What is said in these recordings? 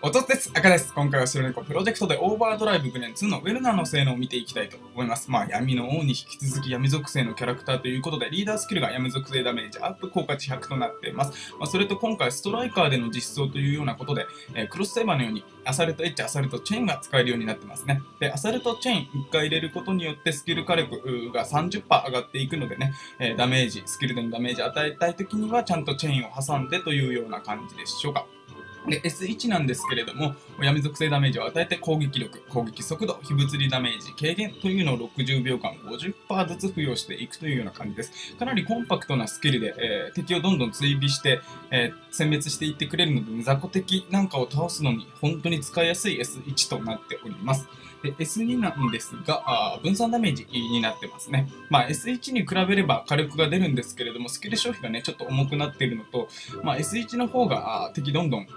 おとつです。赤です。今回は白猫プロジェクトでオーバードライブグレン2のウェルナーの性能を見ていきたいと思います。闇の王に引き続き闇属性のキャラクターということで、リーダースキルが闇属性ダメージアップ効果値100となっています。それと今回ストライカーでの実装というようなことで、クロスセーバーのようにアサルトエッジ、アサルトチェーンが使えるようになってますね。で、アサルトチェーン1回入れることによってスキル火力が 30% 上がっていくのでね、ダメージ、スキルでのダメージ与えたいときにはちゃんとチェーンを挟んでというような感じでしょうか。で、S1 なんですけれども、闇属性ダメージを与えて攻撃力、攻撃速度、非物理ダメージ軽減というのを60秒間 50% ずつ付与していくというような感じです。かなりコンパクトなスキルで、敵をどんどん追尾して、殲滅していってくれるので、雑魚敵なんかを倒すのに本当に使いやすい S1 となっております。で S2 なんですが、分散ダメージになってますね。S1 に比べれば火力が出るんですけれども、スキル消費がね、ちょっと重くなっているのと、S1 の方が敵どんどん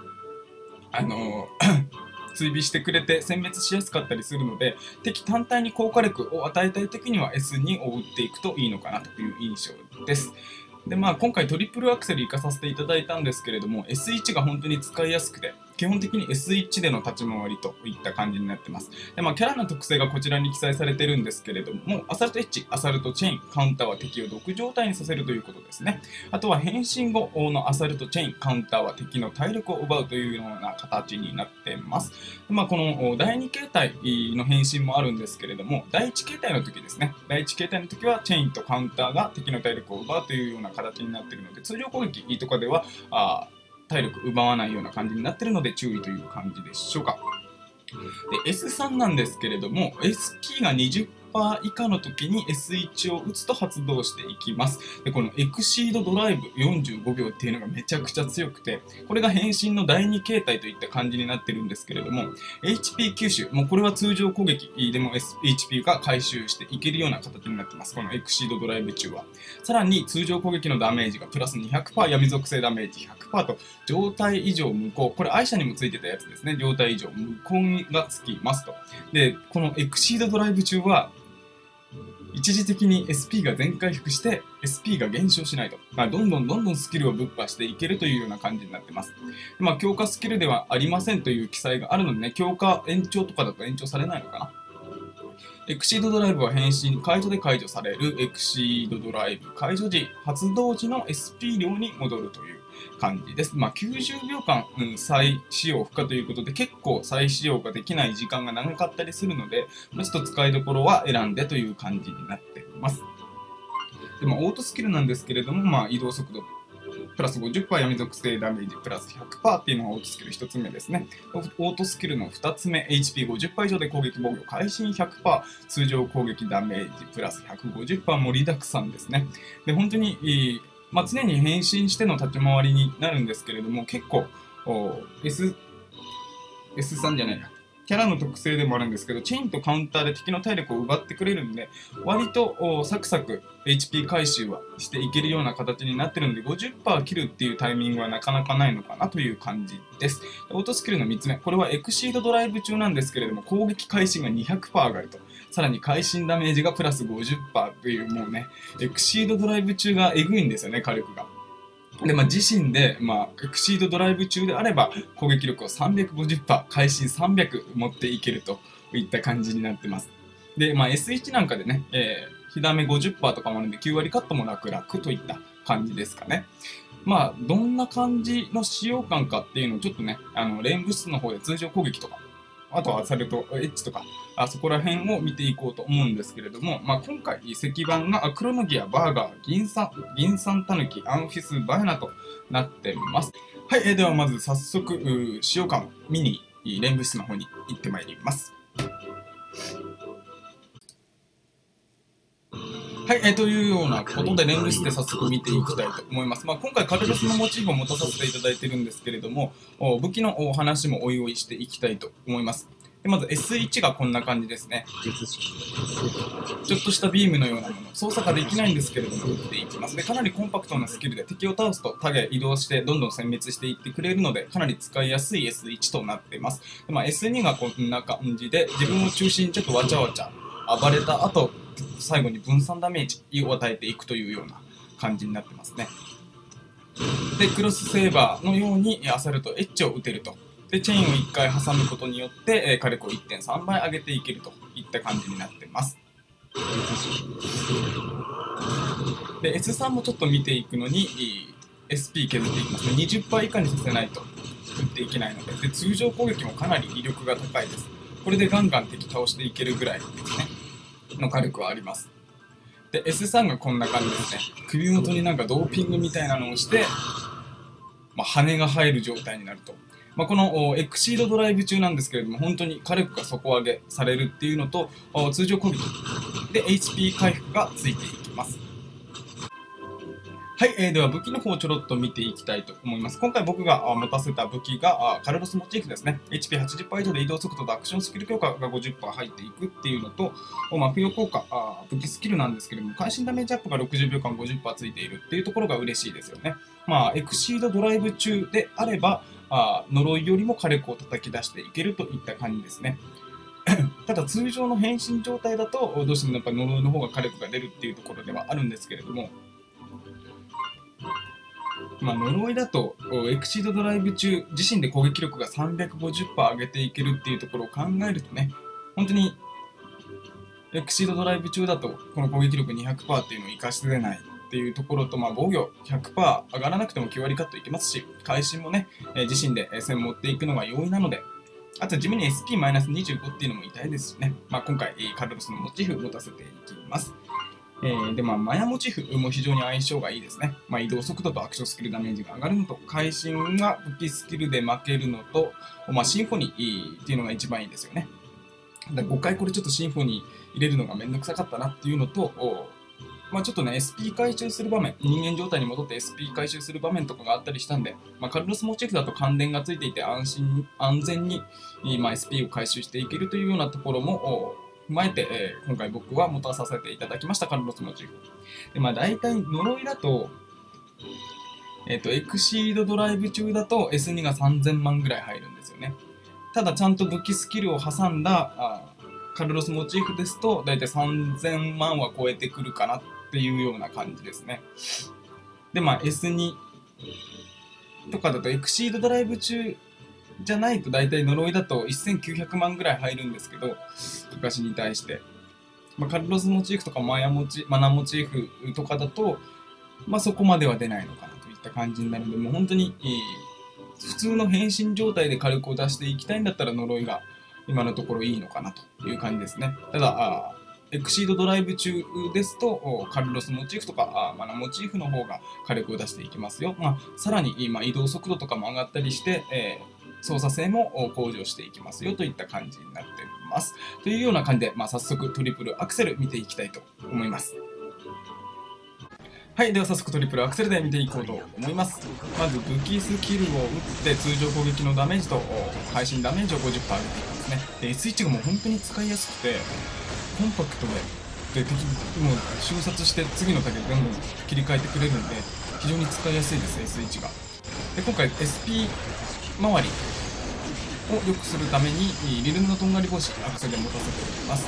追尾してくれて殲滅しやすかったりするので、敵単体に効果力を与えたい時には S2 を打っていくといいのかなという印象です。で、今回トリプルアクセル活かさせていただいたんですけれども、S1 が本当に使いやすくて、基本的に S1 での立ち回りといった感じになってます。で、キャラの特性がこちらに記載されてるんですけれども、アサルトエッジ、アサルトチェーン、カウンターは敵を毒状態にさせるということですね。あとは変身後のアサルトチェーン、カウンターは敵の体力を奪うというような形になってます。で、この第2形態の変身もあるんですけれども、第1形態の時ですね。第1形態の時はチェーンとカウンターが敵の体力を奪うというような形になっているので、通常攻撃とかでは体力奪わないような感じになっているので注意という感じでしょうか。で S3 なんですけれども、S キーが20%以下の時に S1 を打つと発動していきます。で、このエクシードドライブ45秒っていうのがめちゃくちゃ強くて、これが変身の第2形態といった感じになってるんですけれども、HP 吸収、もうこれは通常攻撃でも HP が回収していけるような形になってます。このエクシードドライブ中は。さらに通常攻撃のダメージがプラス 200%、闇属性ダメージ 100% と、状態以上無効。これ愛車にもついてたやつですね。状態以上無効がつきますと。で、このエクシードドライブ中は、一時的に SP が全回復して SP が減少しないと、どんどんスキルをぶっ破していけるというような感じになってます。強化スキルではありませんという記載があるのでね、強化延長とかだと延長されないのかな。エクシードドライブは変身解除で解除される。エクシードドライブ解除時、発動時の SP 量に戻るという感じです。90秒間、再使用不可ということで、結構再使用ができない時間が長かったりするので、ちょっと使いどころは選んでという感じになっています。で、オートスキルなんですけれども、移動速度プラス 50% 闇属性ダメージプラス 100% っていうのがオートスキル1つ目ですね。オートスキルの2つ目、HP50% 以上で攻撃防御会心 100%、通常攻撃ダメージプラス 150% 盛りだくさんですね。で、本当に常に変身しての立ち回りになるんですけれども、結構S3 じゃないな。キャラの特性でもあるんですけど、チェーンとカウンターで敵の体力を奪ってくれるんで、割とサクサク HP 回収はしていけるような形になってるので、50% 切るっていうタイミングはなかなかないのかなという感じです。オートスキルの3つ目、これはエクシードドライブ中なんですけれども、攻撃会心が 200% 上がると。さらに会心ダメージがプラス 50% という、もうね、エクシードドライブ中がエグいんですよね、火力が。で、自身で、エクシードドライブ中であれば、攻撃力を 350%、会心300持っていけるといった感じになってます。で、S1 なんかでね、火ダメ 50% とかもあるんで、9割カットも楽といった感じですかね。どんな感じの使用感かっていうのをちょっとね、レーン物質の方で通常攻撃とか、あとはアサルトエッジとか、そこら辺を見ていこうと思うんですけれども、今回、石板がクロノギア、バーガー、銀酸タヌキ、アンフィス、バヤナとなってます。はい、ではまず早速、使用感を見に、レーン物質の方に行ってまいります。はい、というようなことで、レングスで早速見ていきたいと思います。今回、カルロスのモチーフを持たさせていただいているんですけれども、武器のお話もおいおいしていきたいと思います。で、まず S1 がこんな感じですね。ちょっとしたビームのようなもの、操作ができないんですけれども、打っていきます。で、かなりコンパクトなスキルで敵を倒すとタゲ移動してどんどん殲滅していってくれるので、かなり使いやすい S1 となっています。で、S2 がこんな感じで、自分を中心にちょっとわちゃわちゃ暴れた後、最後に分散ダメージを与えていくというような感じになってますね。で、クロスセーバーのようにアサルトエッジを打てると。 で、チェーンを1回挟むことによって、火力を 1.3 倍上げていけるといった感じになってます。で、S3 もちょっと見ていくのに、SP 削っていきますね。20% 以下にさせないと打っていけないので、で、通常攻撃もかなり威力が高いです。これでガンガン敵倒していけるぐらいですね、の火力はあります。で、S3 がこんな感じですね。首元になんかドーピングみたいなのをして、羽が生える状態になると。このエクシードドライブ中なんですけれども、本当に火力が底上げされるっていうのと、通常攻撃で HP 回復がついていきます。はい、では武器の方をちょろっと見ていきたいと思います。今回僕が持たせた武器がカルロスモチーフですね。HP80% 以上で移動速度とアクションスキル強化が 50% 入っていくっていうのと、付与効果、武器スキルなんですけれども、会心ダメージアップが60秒間 50% ついているっていうところが嬉しいですよね。エクシードドライブ中であれば、呪いよりも火力を叩き出していけるといった感じですね。ただ通常の変身状態だと、どうしてもやっぱ呪いの方が火力が出るっていうところではあるんですけれども、呪いだとエクシードドライブ中自身で攻撃力が 350% 上げていけるっていうところを考えるとね、本当にエクシードドライブ中だとこの攻撃力 200% っていうのを活かし出ないっていうところと、防御 100% 上がらなくても9割カットいけますし、会心もね、自身で線持っていくのが容易なので、あと地味に SP-25 っていうのも痛いですしね、今回カルロスのモチーフ持たせていきます。で、マヤモチーフも非常に相性がいいですね。移動速度とアクションスキルダメージが上がるのと、会心が武器スキルで負けるのと、シンフォニーっていうのが一番いいですよね。5回これちょっとシンフォニー入れるのがめんどくさかったなっていうのと、ちょっとね、SP 回収する場面、人間状態に戻って SP 回収する場面とかがあったりしたんで、カルロスモチーフだと感電がついていて安全に、SP を回収していけるというようなところも、踏まえて、今回僕は持たさせていただきました、カルロスモチーフ。で、大体呪いだと、エクシードドライブ中だと S2 が3000万ぐらい入るんですよね。ただちゃんと武器スキルを挟んだカルロスモチーフですと、大体3000万は超えてくるかなっていうような感じですね。で、S2 とかだとエクシードドライブ中じゃないと大体呪いだと1900万ぐらい入るんですけど、カカシに対して。カルロスモチーフとかマナモチーフとかだと、そこまでは出ないのかなといった感じになるので、もう本当に普通の変身状態で火力を出していきたいんだったら呪いが今のところいいのかなという感じですね。ただ、エクシードドライブ中ですと、カルロスモチーフとかマナモチーフの方が火力を出していきますよ。さらに移動速度とかも上がったりして、操作性も向上していきますよといった感じになっています。というような感じで、早速トリプルアクセル見ていきたいと思います。はい、では早速トリプルアクセルで見ていこうと思います。まず武器スキルを打って通常攻撃のダメージと会心ダメージを 50% 上げていきますね。で、S1 がもう本当に使いやすくて、コンパクトで敵も瞬殺して次のターゲットどんどん切り替えてくれるんで、非常に使いやすいです、S1 が。で、今回 SP 周りを良くするためにリルムのとんがり帽子アクセルで持たせておきます。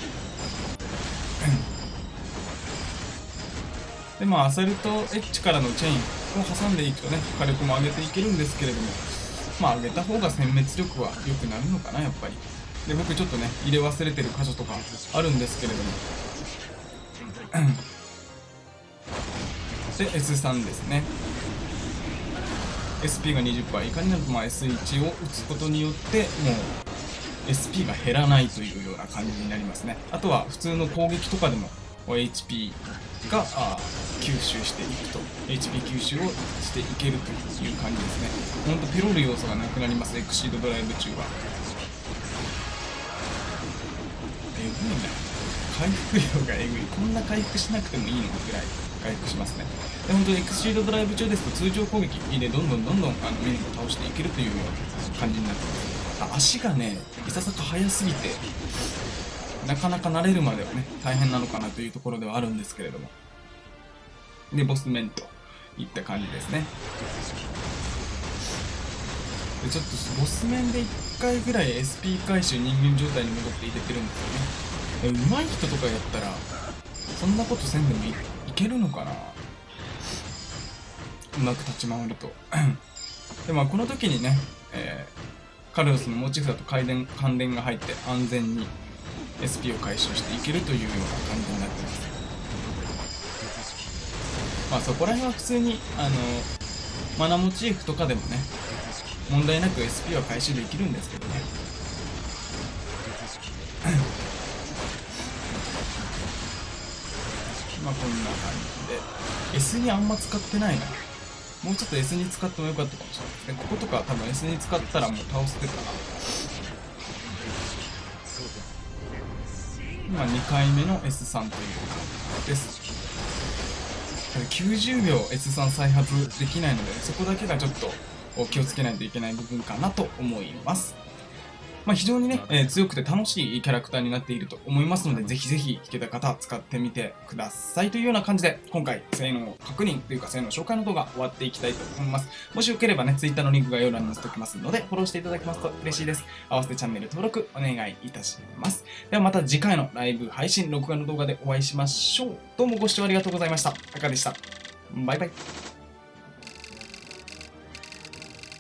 で、アサルトエッジからのチェーンを挟んでいくとね、火力も上げていけるんですけれども、上げた方が殲滅力は良くなるのかな、やっぱり。で、僕ちょっとね、入れ忘れてる箇所とかあるんですけれども。で、S3 ですね。SP が 20% 以下になると、S1 を打つことによって、もう SP が減らないというような感じになりますね。あとは普通の攻撃とかでも HP が吸収していくと、HP 吸収をしていけるという感じですね。ほんとペロる要素がなくなります、エクシードドライブ中は。えぐいな。回復量がえぐい。こんな回復しなくてもいいのぐらい回復しますね。で、本当にエクシードドライブ中ですと通常攻撃でどんどんメニューを倒していけるというような感じになってます。足がね、いささか速すぎて、なかなか慣れるまではね、大変なのかなというところではあるんですけれども。で、ボス面といった感じですね。で、ちょっとボス面で1回ぐらい SP 回収人間状態に戻って入れてるんですよね。上手い人とかやったら、そんなことせんでもいけるのかな、うまく立ち回ると。で、この時にね、 カルロスのモチーフだと関連が入って安全に SP を回収していけるというような感じになってます。まあそこら辺は普通にマナモチーフとかでもね問題なく SP は回収できるんですけどねまあこんな感じで S にあんま使ってないな。もうちょっと S に使ってもよかったかもしれないですね。こことか多分 S に使ったらもう倒せてたな。今2回目の S3 という感じです。90秒 S3 再発できないので、そこだけがちょっと気をつけないといけない部分かなと思います。まあ非常にね、強くて楽しいキャラクターになっていると思いますので、ぜひぜひ弾けた方使ってみてくださいというような感じで、今回性能確認というか性能紹介の動画終わっていきたいと思います。もしよければね、Twitter のリンク概要欄に載せておきますので、フォローしていただけますと嬉しいです。合わせてチャンネル登録お願いいたします。ではまた次回のライブ配信、録画の動画でお会いしましょう。どうもご視聴ありがとうございました。赤でした。バイバイ。